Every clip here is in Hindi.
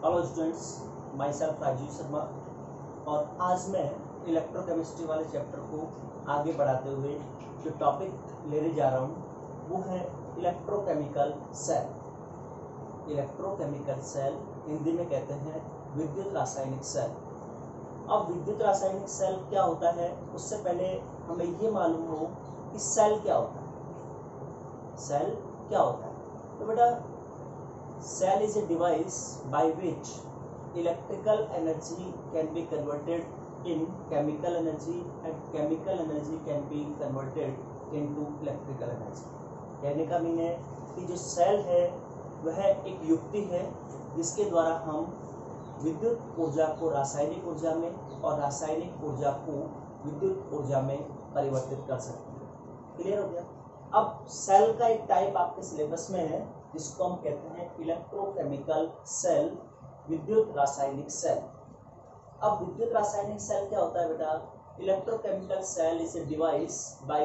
Hello students, myself Rajiv Sharma. और आज मैं इलेक्ट्रोकेमिस्ट्री वाले चैप्टर को आगे बढ़ाते हुए जो टॉपिक लेने जा रहा हूँ वो है electrochemical cell. Electrochemical cell Hindi में कहते हैं विद्युत रासायनिक सेल। अब विद्युत रासायनिक सेल क्या होता है उससे पहले हमें ये मालूम हो कि सेल क्या होता है। सेल क्या होता है? तो बेटा, cell is a device by which electrical energy can be converted in chemical energy and chemical energy can be converted into electrical energy। कहने का मीन है कि जो सेल है वह एक युक्ति है जिसके द्वारा हम विद्युत ऊर्जा को रासायनिक ऊर्जा में और रासायनिक ऊर्जा को विद्युत ऊर्जा में परिवर्तित कर सकते हैं। क्लियर हो गया? अब सेल का एक टाइप आपके सिलेबस में है जिसको हम कहते हैं इलेक्ट्रोकेमिकल सेल, विद्युत रासायनिक सेल। अब विद्युत रासायनिक सेल क्या होता है बेटा? Electrochemical cell is a device by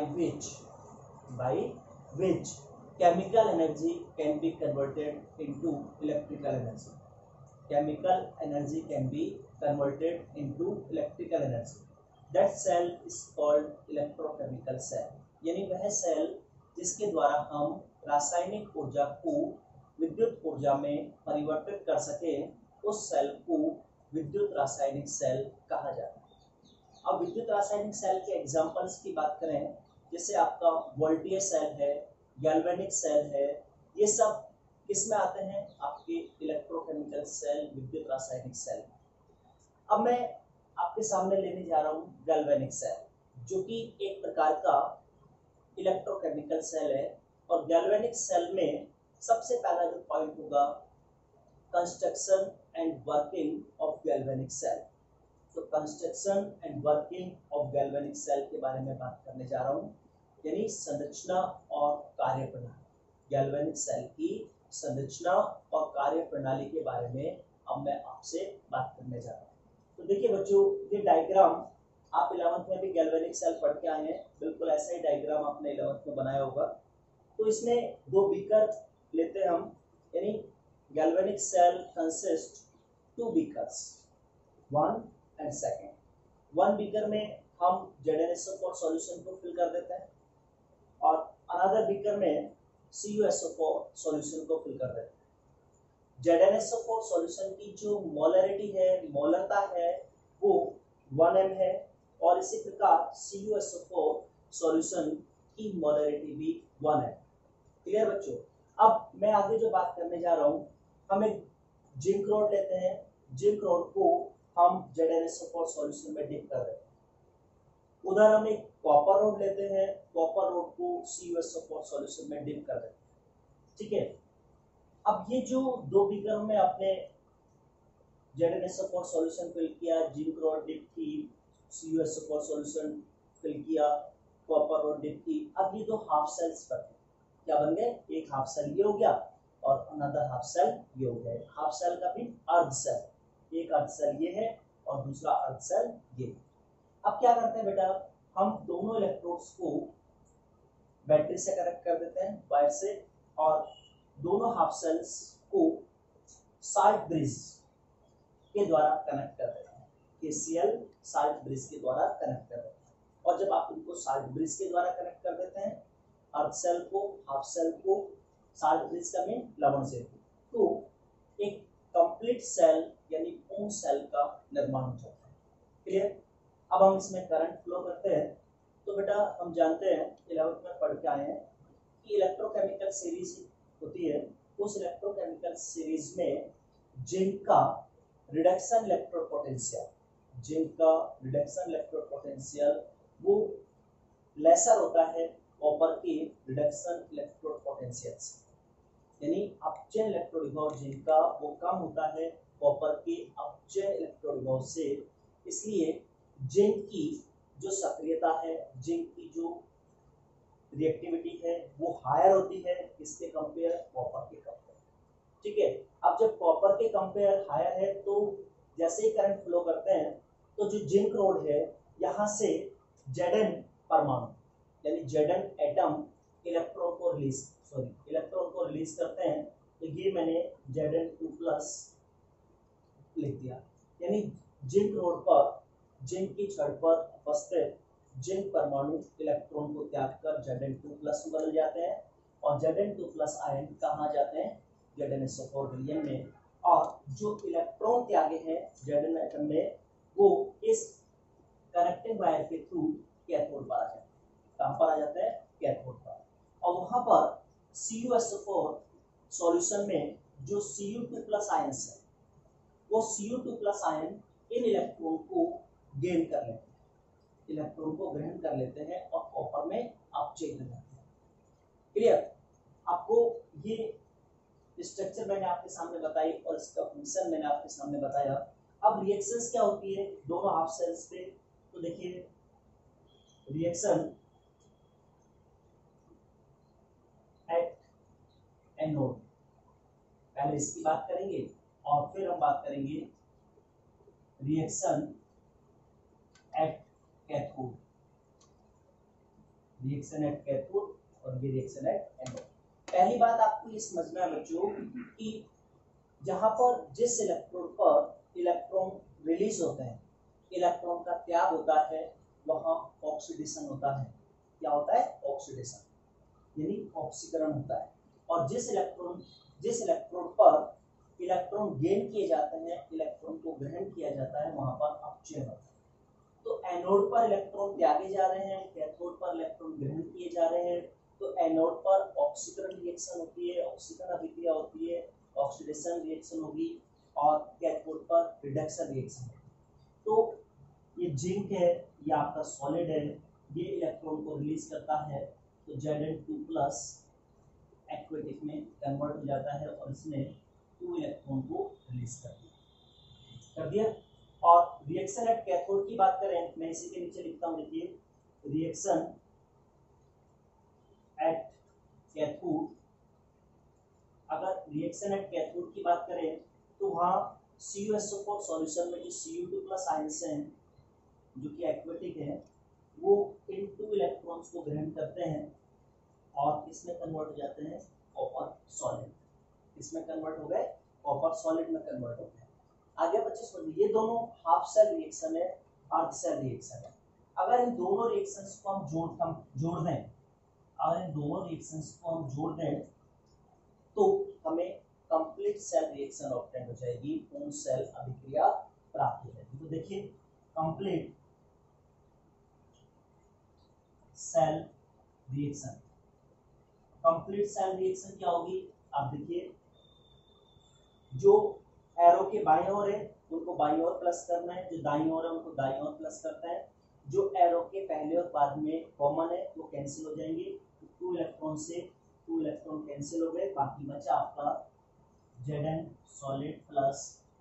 which chemical energy can be converted into electrical energy. Chemical energy can be converted into electrical energy. That cell is called electrochemical cell. यानी वह सेल जिसके द्वारा हम रासायनिक ऊर्जा को विद्युत ऊर्जा में परिवर्तित कर सके, उस सेल को विद्युत रासायनिक सेल कहा जाता है। अब विद्युत रासायनिक सेल के एग्जांपल्स की बात करें, जैसे आपका वोल्टेज सेल है, गैल्वेनिक सेल है, ये सब किसमें आते हैं? आपके इलेक्ट्रोकेमिकल सेल, विद्युत रासायनिक सेल। अब मैं आपके सामने लेने जा रहा हूँ गैल्वेनिक सेल, जो कि एक प्रकार का इलेक्ट्रोकेमिकल सेल है। और गैल्वेनिक सेल में सबसे पहला जो पॉइंट होगा construction and working of galvanic cell. तो construction and working of galvanic cell के बारे में बात करने जा रहा हूँ, यानी संरचना और कार्य प्रणाली। गैल्वेनिक सेल की संरचना और कार्य प्रणाली के बारे में अब मैं आपसे बात करने जा रहा हूँ। तो देखिए बच्चों, ये डायग्राम आप 11th में भी गैल्वेनिक सेल पढ़ के आए हैं, बिल्कुल ऐसा ही डायग्राम आपने 11th में बनाया होगा। तो इसमें दो बीकर लेते हैं हम, यानी galvanic cell consist two beakers, one and second. वन बीकर में हम ZnSO4 सॉल्यूशन को फिल कर देते हैं और अनदर बीकर में CuSO4 सॉल्यूशन को फिल कर देते हैं। ZnSO4 सॉल्यूशन की जो मोलरिटी है, मोलरता है, वो 1m है और इसी प्रकार CuSO4 सॉल्यूशन की मोलरिटी भी 1 है। क्लियर बच्चों? अब मैं आगे जो बात करने जा रहा हूँ, हम एक जिंक रोड लेते हैं। जिंक रोड को हम ZnSO4 सॉल्यूशन में डिप कर देते हैं। उधर हम एक कॉपर रोड लेते हैं, कॉपर रोड को CuSO4 सॉल्यूशन में डिप कर देते हैं। ठीक है? अब ये जो दो बीकर में आपने ZnSO4 सॉल्यूशन फिल किया, जिंक रोड डिप की, CuSO4 सॉल्यूशन फिल किया, कॉपर रोड डिप की, अब ये दो हाफ सेल्स बने। क्या बन गए? एक हाफ सेल ये हो गया और अनदर हाफ सेल ये हो गया। हाफ सेल का भी अर्ध सेल, एक अर्ध सेल ये है और दूसरा अर्ध सेल ये। अब क्या करते हैं बेटा, हम दोनों इलेक्ट्रोड्स को बैटरी से कनेक्ट कर देते हैं, वायर से, और दोनों हाफ सेल्स को साल्ट ब्रिज के द्वारा कनेक्ट कर देते हैं। KCl साल्ट ब्रिज के द्वारा कनेक्ट कर देते हैं। और जब आप इनको साल्ट ब्रिज के द्वारा कनेक्ट कर देते हैं, अर्ध सेल को, हाफ सेल को, साल्ट ब्रिज का मीन लवण से, तो एक कंप्लीट सेल यानी पूर्ण सेल का निर्माण हो जाता है। क्लियर? अब हम इसमें करंट फ्लो करते हैं। तो बेटा, हम जानते हैं 11th में पढ़ के आए हैं कि इलेक्ट्रोकेमिकल सीरीज होती है। उस इलेक्ट्रोकेमिकल सीरीज में जिंक का रिडक्शन इलेक्ट्रोड पोटेंशियल, जिंक का रिडक्शन इलेक्ट्रोड पोटेंशियल वो लेसर होता है कॉपर के रिडक्शन इलेक्ट्रोड पोटेंशियल से। यानी अपचयन इलेक्ट्रोड विभव जिंक का वो कम होता है कॉपर के अपचयन इलेक्ट्रोड विभव से। इसलिए जिंक की जो सक्रियता है, जिंक की जो रिएक्टिविटी है, वो हायर होती है किसके कंपेयर? कॉपर के कंपेयर। ठीक है? अब जब कॉपर के कंपेयर हायर है तो जैसे ही करंट फ्लो करते हैं तो जो जिंक रोड है यहाँ से Zn परमाणु यानी Zn एटम इलेक्ट्रॉन को रिलीज करते हैं। तो ये मैंने Zn2+ लिख दिया। यानी जिंक रोड पर जिंक की छड़ पर उपस्थित जिंक परमाणु इलेक्ट्रॉन को त्याग कर Zn2 प्लस में बदल जाते हैं और Zn2 प्लस आयन कहाँ जाते हैं, Znso4 विलयन में। और जो इलेक्ट्रॉन त्यागे हैं Zn एटम में वो इस कनेक्टिंग वायर के थ्रू कैथोड पर आ जाते हैं। कहाँ पर आ जाते हैं, कैथोड पर। और वहां पर CuSO4 सॉल्यूशन में जो Cu2 प्लस आयन है वो Cu2 प्लस आयन इन इलेक्ट्रॉन को गेन कर लेते हैं, इलेक्ट्रॉन को ग्रहण कर लेते हैं और कॉपर में अपचयन कर जाते हैं। क्लियर? आपको ये स्ट्रक्चर मैंने आपके सामने बताई और इसका फंक्शन मैंने आपके सामने बताया। अब रिएक्शंस क्या होती है दोनों हाफ सेल्स पे, तो देखिए रिएक्शन एट एनोड, पहले इसकी बात करेंगे और फिर हम बात करेंगे reaction at cathode, reaction at cathode और ये रिएक्शन एट एनोड। पहली बात आपको ये समझना है बच्चों कि जहां पर जिस इलेक्ट्रोड पर इलेक्ट्रॉन रिलीज होते हैं, इलेक्ट्रॉन का त्याग होता है, वहां ऑक्सीडेशन होता है। क्या होता है, ऑक्सीडेशन, यानी ऑक्सीकरण होता है। और जिस इलेक्ट्रोड पर इलेक्ट्रॉन गेन किए जाते हैं, इलेक्ट्रॉन को ग्रहण किया जाता है, वहां पर अपचयन होता है। तो एनोड पर इलेक्ट्रॉन त्यागे जा रहे हैं, कैथोड पर इलेक्ट्रॉन ग्रहण किए जा रहे हैं। तो एनोड पर ऑक्सीकरण रिएक्शन होती है, ऑक्सीकरण अभिक्रिया होती है, ऑक्सीडेशन रिएक्शन होगी, और कैथोड पर रिडक्शन रिएक्शन होगी। तो ये जिंक है, ये आपका सॉलिड है, ये इलेक्ट्रॉन को रिलीज करता है, तो Zn2 प्लस एक्वेटिक में कन्वर्ट हो जाता है और इसने 2 इलेक्ट्रॉन को रिलीज कर दिया। और रिएक्शन एट कैथोड की बात करें, मैं इसी के नीचे लिखता हूं, देखिए रिएक्शन एट कैथोड, अगर रिएक्शन एट कैथोड की बात करें तो वहां CuSO4 सॉल्यूशन में जो Cu2 प्लस आयंस हैं जो कि एक्वेटिक है, वो इन 2 इलेक्ट्रॉन्स को ग्रहण करते हैं और इसमें कन्वर्ट हो जाते हैं कॉपर सॉलिड, इसमें कन्वर्ट हो गए कॉपर सॉलिड में कन्वर्ट हो गए। आगे बच्चे समझिए, ये दोनों हाफ सेल रिएक्शन है, अर्ध सेल रिएक्शन है। अगर इन दोनों रिएक्शंस को हम जोड़ दें, अगर इन दोनों रिएक्शंस को हम जोड़ दें तो हमें कंप्लीट सेल रिएक्शन ऑब्टेन हो जाएगी, पूर्ण सेल अभिक्रिया प्राप्त हो जाएगी। तो देखिए complete cell reaction, complete cell reaction क्या होगी, आप देखिए जो एरो के बाईं ओर है उनको बाईं ओर प्लस करना है, जो दाईं ओर है उनको दाईं ओर प्लस करता है। जो एरो के पहले और बाद में कॉमन है वो कैंसिल हो जाएंगे, तो 2 इलेक्ट्रॉन से 2 इलेक्ट्रॉन कैंसिल हो गए, बाकी बचा आपका Zn solid plus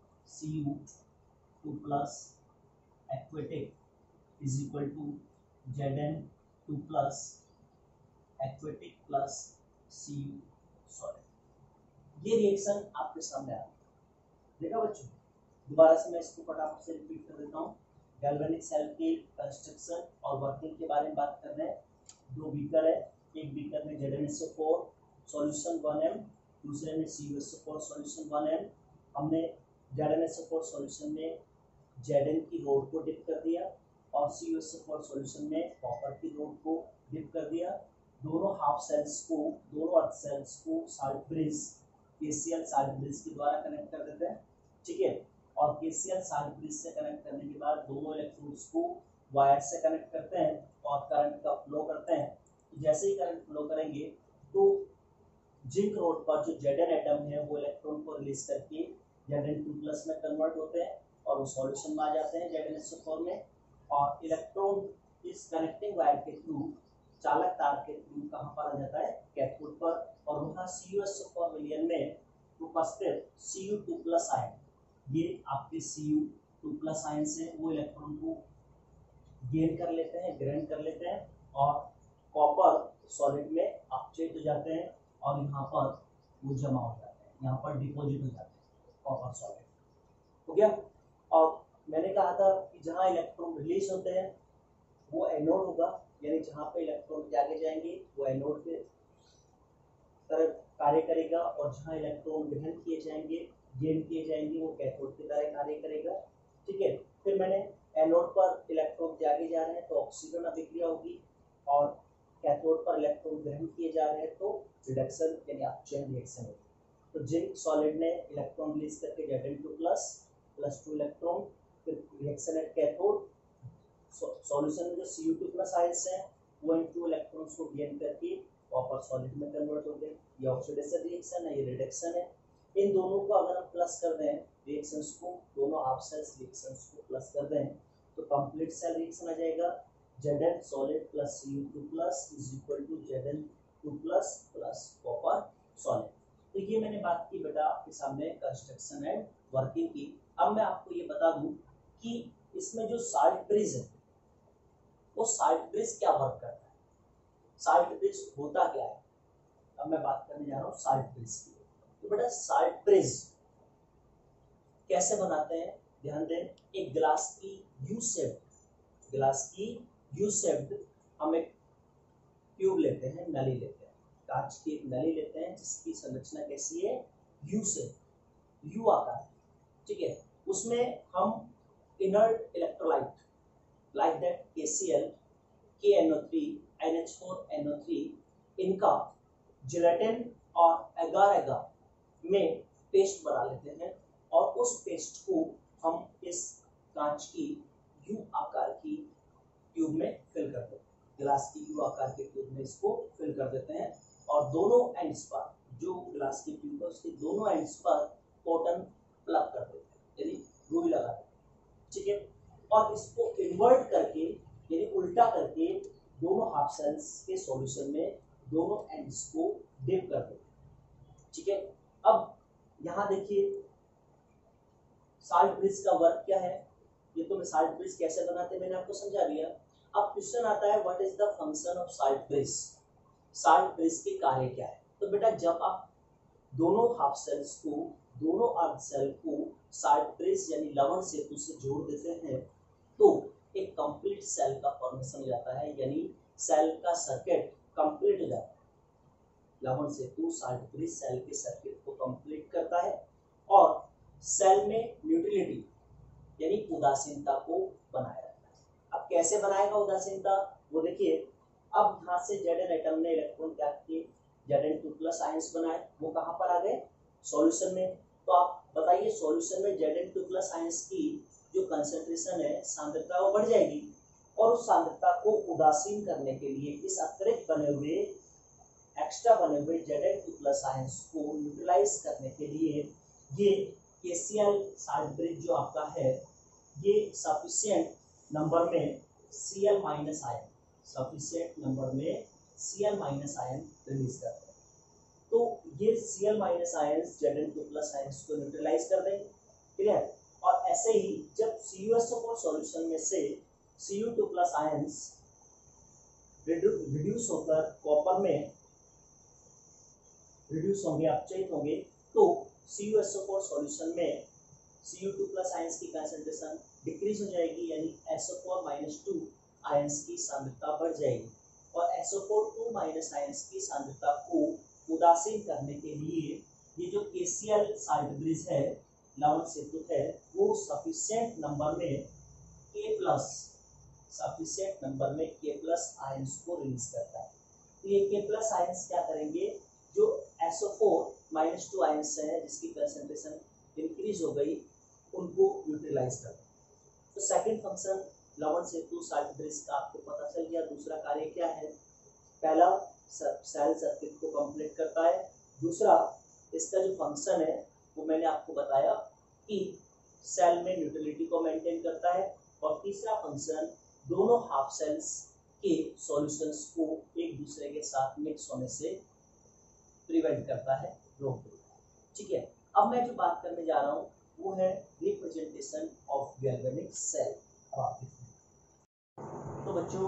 Cu2 plus एक्वेटिक is equal to Zn2 plus एक्वेटिक प्लस Cu सॉलिड। ये रिएक्शन आपके सामने आ देखा बच्चों। दोबारा से मैं इसको फटाफट से रिपीट कर देता हूँ। गैल्वेनिक सेल के कंस्ट्रक्शन और वर्किंग के बारे में बात कर रहे हैं। 2 बीकर है, एक बीकर में Znso4 सॉल्यूशन 1m, दूसरे में CuSO4 सॉल्यूशन 1m। हमने Znso4 सॉल्यूशन में Zn की रोड को डिप कर दिया और CuSO4 सॉल्यूशन में कॉपर की रोड को डिप कर दिया। दोनों हाफ सेल्स को, दोनों अर्ध सेल्स को salt bridge, KCl salt bridge के द्वारा कनेक्ट कर देते हैं, ठीक है। और KCl साल्ट ब्रिज से कनेक्ट करने के बाद दोनों इलेक्ट्रोड्स को वायर से कनेक्ट करते हैं और करंट का फ्लो करते हैं। तो जैसे ही करंट फ्लो करेंगे तो जिंक रोड पर जो Zn एटम है वो इलेक्ट्रॉन को रिलीज करके Zn2 प्लस में कन्वर्ट होते हैं और वो सॉल्यूशन में आ जाते हैं Znso4 में। और इलेक्ट्रॉन इस कनेक्टिंग वायर के थ्रू, चालक तार के थ्रू कहाँ पर आ जाता है, कैथोड पर, और वहाँ CuSO4 विलयन में उपस्थित Cu2 प्लस आयन, ये आपके Cu2 प्लस आयन से वो इलेक्ट्रॉन को गेन कर लेते हैं, ग्रहण कर लेते हैं और कॉपर सॉलिड में अपचयित हो जाते हैं और यहाँ पर वो जमा हो जाते हैं, यहाँ पर डिपॉजिट हो जाते हैं कॉपर सॉलिड। हो गया। और मैंने कहा था कि जहाँ इलेक्ट्रॉन रिलीज होते हैं वो एनोड होगा, यानी जहाँ पे इलेक्ट्रॉन त्यागे जाएंगे वो एनोड के तरफ कार्य करेगा और जहाँ इलेक्ट्रॉन ग्रहण किए जाएंगे, गेन किए जाएंगे, वो कैथोड की तरह कार्य करेगा। ठीक है, फिर मैंने एनोड पर इलेक्ट्रॉन त्यागे जा रहे हैं तो ऑक्सीजन अभिक्रिया होगी, और कैथोड पर इलेक्ट्रॉन ग्रहण किए जा रहे हैं तो रिडक्शन यानी अपचयन रिएक्शन होगी। तो जिंक सॉलिड ने इलेक्ट्रॉन रिलीज करके Zn2 प्लस 2 इलेक्ट्रॉन, फिर रिएक्शन एट कैथोड, सॉल्यूशन में जो Cu2+ आयंस हैं वो इन 2 इलेक्ट्रॉन्स को गेन करके कॉपर सॉलिड में कन्वर्ट हो गए। ये ऑक्सीडेशन रिएक्शन है, ये रिडक्शन है। इन दोनों को अगर हम प्लस कर दें रिएक्शंस को, दोनों हाफ सेल्स रिएक्शंस को प्लस कर दें तो कंप्लीट सेल रिएक्शन आ जाएगा। Zn solid plus Cu2+ is equal to Zn2+ plus copper solid. तो ये मैंने बात की बेटा आपके सामने कंस्ट्रक्शन एंड वर्किंग की। अब मैं आपको ये बता दूं कि इसमें जो साल्ट ब्रिज है वो साल्ट ब्रिज क्या वर्क करता है, साल्ट ब्रिज होता क्या है। अब मैं बात करने जा रहा हूँ साल्ट ब्रिज की। तो बेटा साल्ट ब्रिज कैसे बनाते हैं, ध्यान दें। एक ग्लास की यू शेप्ड हम एक ट्यूब लेते हैं, नली लेते हैं, कांच की एक नली लेते हैं जिसकी संरचना कैसी है, यू शेप, यू आकार। ठीक है, उसमें हम inert electrolyte like that KCl, KNO3, NH4NO3 इनका जिलेटिन और एगार एगार में पेस्ट बना लेते हैं और उस पेस्ट को हम इस कांच की यू आकार की ट्यूब में फिल कर देते हैं, ग्लास की यू आकार के ट्यूब में इसको फिल कर देते हैं और दोनों एंड्स पर, जो ग्लास की ट्यूब है उसके दोनों एंड्स पर कॉटन प्लग कर देते हैं यानी रुई लगा देते हैं। ठीक है, और इसको इन्वर्ट करके यानी उल्टा करके दोनों हाफ सेल्स के सॉल्यूशन में दोनों एंड्स को डिप कर देते हैं। ठीक है, अब यहाँ देखिए साल्ट ब्रिज का वर्क क्या है, ये तो मैं साल्ट ब्रिज कैसे बनाते हैं मैंने आपको समझा दिया। अब क्वेश्चन आता है what is the function of salt bridge, salt bridge के कार्य क्या है। तो बेटा जब आप दोनों हाफ सेल्स को, दोनों अर्ध सेल को साल्ट ब्रिज यानी लवण सेतु से जोड़ देते हैं तो एक कंप्लीट सेल का फॉर्मेशन हो जाता है, यानी सेल का सर्किट कंप्लीट हो जाता है। लवण सेतु साल्ट ब्रिज सेल के सर्किट को कंप्लीट करता है और सेल में न्यूट्रलिटी यानी उदासीनता को बनाए रखता है। अब कैसे बनाएगा उदासीनता, वो देखिए। अब यहाँ से Zn एटम ने इलेक्ट्रॉन त्याग के Zn2+ आयंस बनाए, वो कहाँ पर आ गए, सॉल्यूशन में। तो आप बताइए सॉल्यूशन में Zn2+ आयंस की जो कंसंट्रेशन है, सांद्रता, वो बढ़ जाएगी और उस सांद्रता को उदासीन करने के लिए इस अतिरिक्त बने हुए, एक्स्ट्रा बने हुए Zn2+ आयंस को न्यूट्रलाइज करने के लिए ये KCl साल्ट ब्रिज जो आपका है ये सफिशिएंट नंबर में Cl- आयन, सफिशिएंट नंबर में Cl- आयन रिलीज करते हैं। तो ये Cl- आयंस Zn2+ आयंस को न्यूट्रलाइज कर देंगे, क्लियर। और ऐसे ही जब CuSO4 सॉल्यूशन में से Cu2+ आयंस रिड्यूस होकर कॉपर में रिड्यूस होंगे, अपचयित होंगे, तो CuSO4 सॉल्यूशन में Cu2+ आयंस की कंसंट्रेशन डिक्रीज हो जाएगी, यानी SO4-2 आयंस की सांद्रता बढ़ जाएगी और SO4-2- आयंस की सांद्रता को उदासीन करने के लिए ये जो KCl साल्ट ब्रिज है, लवण सेतु है, वो सफिशिएंट नंबर में K+ आयंस को रिलीज करता है। तो ये K+ आयंस क्या करेंगे, जो SO4-2 आयंस है जिसकी कंसंट्रेशन इंक्रीज हो गई, उनको न्यूट्रलाइज करता है। तो सेकंड फंक्शन लवण सेतु साल्ट ब्रिज का आपको पता चल गया। दूसरा कार्य क्या है, पहला सेल सर्किट को कंप्लीट करता है, दूसरा इसका जो फंक्शन है वो मैंने आपको बताया कि सेल में न्यूट्रलिटी को मेंटेन करता है, और तीसरा फंक्शन दोनों हाफ सेल्स के सॉल्यूशंस को एक दूसरे के साथ मिक्स होने से प्रिवेंट करता है, रोक देता है। ठीक है, अब मैं जो बात करने जा रहा हूँ वो है रिप्रेजेंटेशन ऑफ गैल्वेनिक सेल। अब आप देखिए, तो बच्चों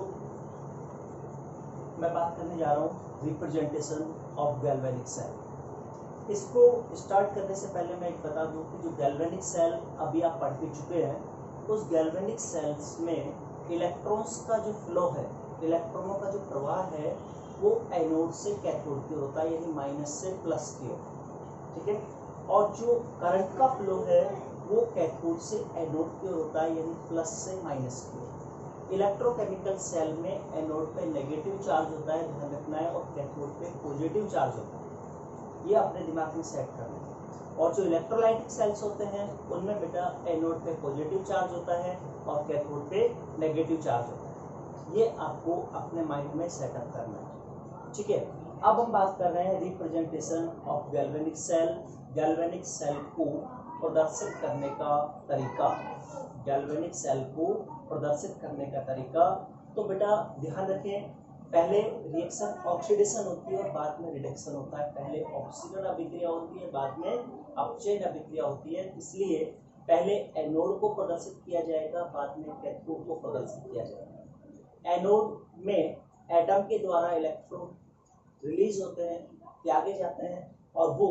मैं बात करने जा रहा हूँ रिप्रेजेंटेशन ऑफ गैल्वेनिक सेल। इसको स्टार्ट करने से पहले मैं एक बता दूं कि जो गैल्वेनिक सेल अभी आप पढ़ के चुके हैं, उस गैल्वेनिक सेल्स में इलेक्ट्रॉन्स का जो फ्लो है, इलेक्ट्रॉनों का जो प्रवाह है, वो एनोड से कैथोड की ओर होता है, यानी माइनस से प्लस की ओर, ठीक है। और जो करंट का फ्लो है वो कैथोड से एनोड की ओर होता है, यानी प्लस से माइनस की ओर। इलेक्ट्रोकेमिकल सेल में एनोड पे नेगेटिव चार्ज होता है, ध्यान रखना है, और कैथोड पे पॉजिटिव चार्ज होता है, ये अपने दिमाग में सेट करना है। और जो इलेक्ट्रोलाइटिक सेल्स होते हैं उनमें बेटा एनोड पे पॉजिटिव चार्ज होता है और कैथोड पे नेगेटिव चार्ज होता है, ये आपको अपने माइंड में सेटअप करना है, ठीक है। अब हम बात कर रहे हैं representation of galvanic cell. Galvanic cell को प्रदर्शित करने का तरीका, गैल्वेनिक सेल को प्रदर्शित करने का तरीका। तो बेटा ध्यान रखें, पहले रिएक्शन ऑक्सीडेशन होती है और बाद में रिडक्शन होता है। पहले ऑक्सीजन अभिक्रिया होती है, बाद में अपचयन अभिक्रिया होती है। इसलिए पहले एनोड को प्रदर्शित किया जाएगा, बाद में कैथोड को प्रदर्शित किया जाएगा। एनोड में एटम के द्वारा इलेक्ट्रॉन रिलीज होते हैं, त्यागे जाते हैं, और वो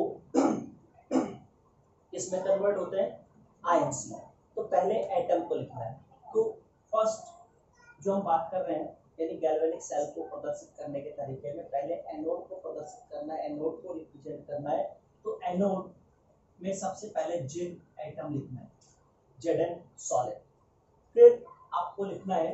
किसमें कन्वर्ट होते हैं, आयंस में। तो पहले एटम को लिखना है। तो फर्स्ट जो हम बात कर रहे हैं यानी गैल्वेनिक सेल को प्रदर्शित करने के तरीके में, पहले एनोड को प्रदर्शित करना है, एनोड को रिप्रेजेंट करना है। तो एनोड में सबसे पहले जिंक एटम लिखना है, Zn सॉलिड। फिर आपको लिखना है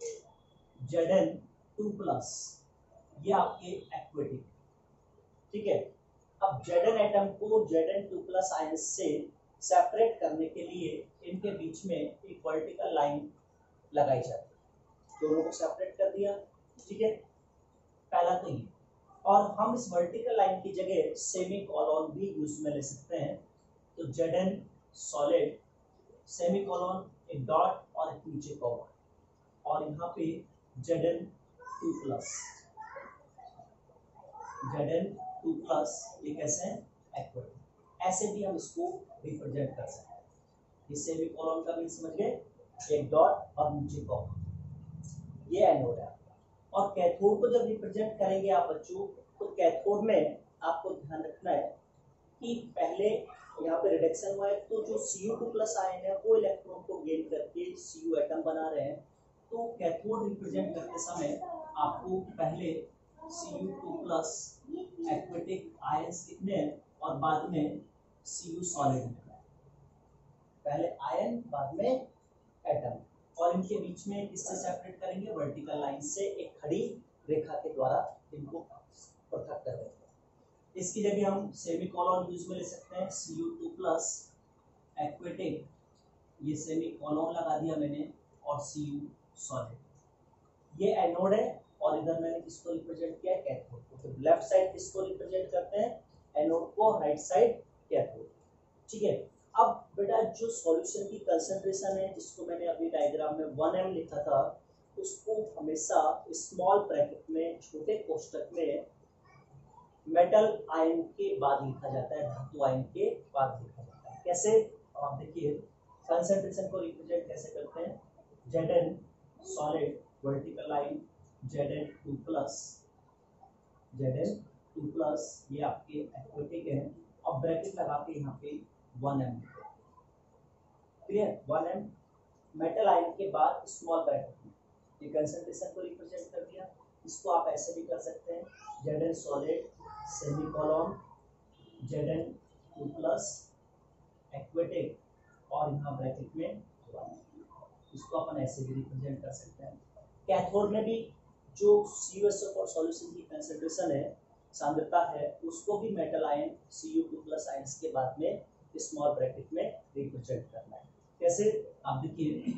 Zn2+, ये आपके एक्वेटिक, ठीक है। अब Zn एटम को Zn2+ आयन से सेपरेट करने के लिए इनके बीच में एक वर्टिकल लाइन लगाई जाती है, दोनों को सेपरेट कर दिया, ठीक है। पहला तो ये, और हम इस वर्टिकल लाइन की जगह सेमीकोलन भी यूज में ले सकते हैं। तो Zn सॉलिड, सेमीकोलन, एक डॉट और एक नीचे कॉमा, और यहाँ पे Zn2+, Zn2+, ये कैसे है, एक्वेटिक। ऐसे भी हम इसको रिप्रेजेंट कर सकते हैं। इस सेमीकोलन का भी समझ गए, एक डॉट और नीचे कॉमा, ये एनोड है। और कैथोड को जब रिप्रेजेंट करेंगे आप बच्चों, तो कैथोड में आपको ध्यान रखना है कि पहले यहाँ पे रिडक्शन हुआ है, तो जो Cu2+ आयन है वो इलेक्ट्रॉन को गेन करके Cu एटम बना रहे हैं। तो कैथोड रिप्रेजेंट करते समय आपको पहले Cu2+ एक्वेटिक आयंस लिखने हैं और बाद में Cu सॉलिड लिखना है। पहले आयन, बाद में एटम, और इनके बीच में किससे सेपरेट करेंगे, वर्टिकल लाइन से, एक खड़ी रेखा के द्वारा इनको पृथक कर देंगे। इसकी जगह हम सेमीकोलन यूज में ले सकते हैं, Cu2+ एक्वेटिक, ये सेमीकोलन लगा दिया मैंने, और Cu सॉलिड। ये एनोड है और इधर मैंने किसको रिप्रेजेंट किया, कैथोड को। तो लेफ्ट साइड किसको रिप्रेजेंट करते हैं, एनोड को, राइट साइड कैथोड, ठीक है। अब बेटा जो सॉल्यूशन की कंसंट्रेशन है, जिसको मैंने अभी डायग्राम में 1m लिखा था, उसको हमेशा स्मॉल ब्रैकेट में, छोटे कोष्ठक में मेटल आयन के बाद लिखा जाता है, धातु आयन के बाद लिखा जाता है। कैसे, आप देखिए कंसंट्रेशन को रिप्रेजेंट कैसे करते हैं, Zn solid, vertical line, Zn2+, Zn2+, ये आपके एक्वेटिक है, और ब्रैकेट लगा के यहाँ पे 1m, clear, 1m metal ion के बाद स्मॉल ब्रैकेट में, ये कंसंट्रेशन को रिप्रेजेंट कर दिया। इसको आप ऐसे भी कर सकते हैं, Zn solid, semicolon, Zn2+ aquatic, और यहाँ ब्रैकेट में 1, इसको अपन ऐसे भी रिप्रेजेंट कर सकते हैं। कैथोड में भी जो CuSO4 सॉल्यूशन की कंसंट्रेशन है, सांद्रता है, उसको भी मेटल आयन Cu2+ आयंस के बाद में स्मॉल ब्रैकेट में रिप्रेजेंट करना है। कैसे, आप देखिए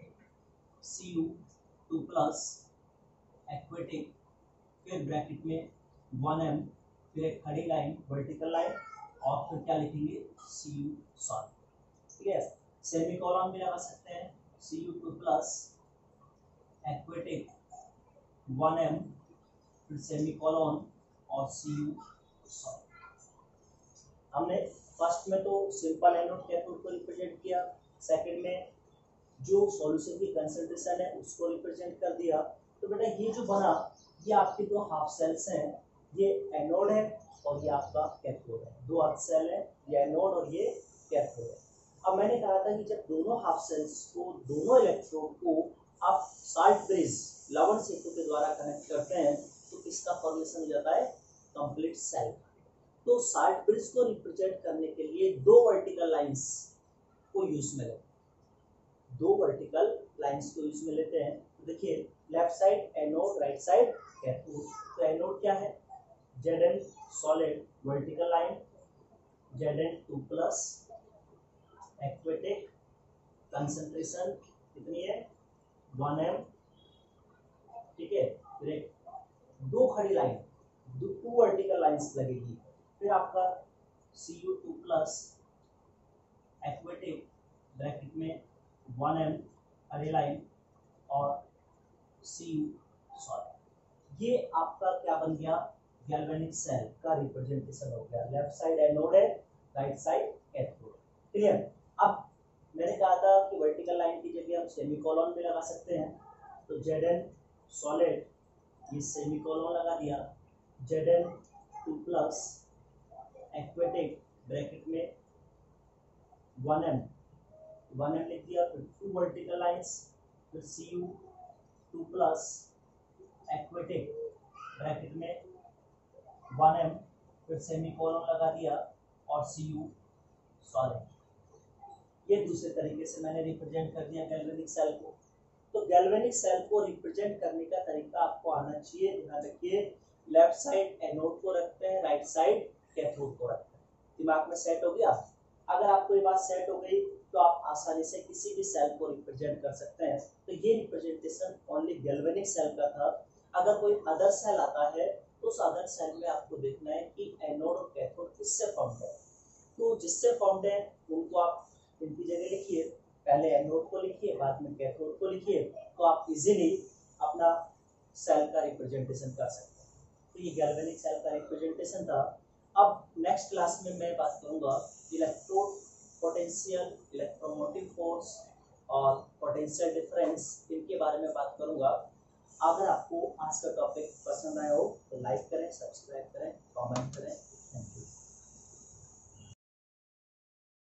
Cu2+ एक्वेटिक, फिर ब्रैकेट में 1m, फिर एक खड़ी लाइन, वर्टिकल लाइन, और फिर क्या लिखेंगे, Cu सॉलिड, क्लियर। सेमीकोलन भी लगा सकते हैं, Cu2+ एक्वेटिक, 1m, फिर सेमीकोलन और Cu सॉलिड। हमने फर्स्ट में तो सिंपल एनोड कैथोड को रिप्रेजेंट किया, सेकंड में जो सॉल्यूशन की कंसंट्रेशन है उसको रिप्रेजेंट कर दिया। तो बेटा ये जो बना, ये आपके दो हाफ सेल्स हैं, ये एनोड है और ये आपका कैथोड है, दो अर्ध सेल है, ये एनोड और ये कैथोड है। अब मैंने कहा था कि जब दोनों हाफ सेल्स को, दोनों इलेक्ट्रोड को आप साल्ट ब्रिज, लवण सेतु के द्वारा कनेक्ट करते हैं, तो इसका फॉर्मेशन हो जाता है कंप्लीट सेल। तो शार्ट ब्रिज को रिप्रेजेंट करने के लिए दो वर्टिकल लाइंस को यूज में लेते हैं, दो वर्टिकल लाइंस को यूज में लेते हैं। तो देखिए left side anode, right side cathode. तो एनोड क्या है, Zn solid vertical line, Zn2 plus एक्वेटिक, कंसंट्रेशन कितनी है 1m, ठीक है। फिर दो खड़ी लाइन, टू वर्टिकल लाइंस लगेगी। फिर आपका Cu2 प्लस एक्वेटिक ब्रैकेट में 1m अरे लाइन और Cu सॉलिड। ये आपका क्या बन गया, गैल्वेनिक सेल का रिप्रेजेंटेशन हो गया। लेफ्ट साइड एनोड है, राइट साइड कैथोड। क्लियर। अब मैंने कहा था कि वर्टिकल लाइन की जगह हम सेमीकोलन भी लगा सकते हैं। तो Zn सॉलिड, ये सेमीकोलन लगा दिया, Zn2 प्लस एक्वेटिक ब्रैकेट में 1m लिख दिया। फिर टू वर्टिकल लाइंस, फिर Cu2 प्लस एक्वेटिक ब्रैकेट में 1m, फिर सेमीकोलन लगा दिया और Cu सॉलिड। ये दूसरे तरीके से मैंने रिप्रेजेंट कर दिया गैल्वेनिक सेल को। तो गैल्वेनिक सेल को रिप्रेजेंट करने का तरीका आपको आना चाहिए। ध्यान रखिए, लेफ्ट साइड एनोड को रखते हैं, राइट साइड कैथोड को रखते हैं। दिमाग में सेट हो गया। अगर आपको ये बात सेट हो गई तो आप आसानी से किसी भी सेल को रिप्रेजेंट कर सकते हैं। तो ये रिप्रेजेंटेशन ओनली गैल्वेनिक सेल का था। अगर कोई अदर सेल आता है तो उस अदर सेल में आपको देखना है कि एनोड और कैथोड किससे फॉर्म्ड है। तो जिससे फॉर्म्ड है उनको आप इनकी जगह लिखिए, पहले एनोड को लिखिए, बाद में कैथोड को लिखिए, तो आप इजीली अपना सेल का रिप्रेजेंटेशन कर सकते हैं। तो ये गैल्वेनिक सेल का रिप्रेजेंटेशन था। अब नेक्स्ट क्लास में मैं बात करूंगा इलेक्ट्रोड पोटेंशियल, इलेक्ट्रोमोटिव फोर्स और पोटेंशियल डिफरेंस, इनके बारे में बात करूंगा। अगर आपको आज का टॉपिक पसंद आया हो तो लाइक करें, सब्सक्राइब करें, कमेंट करें।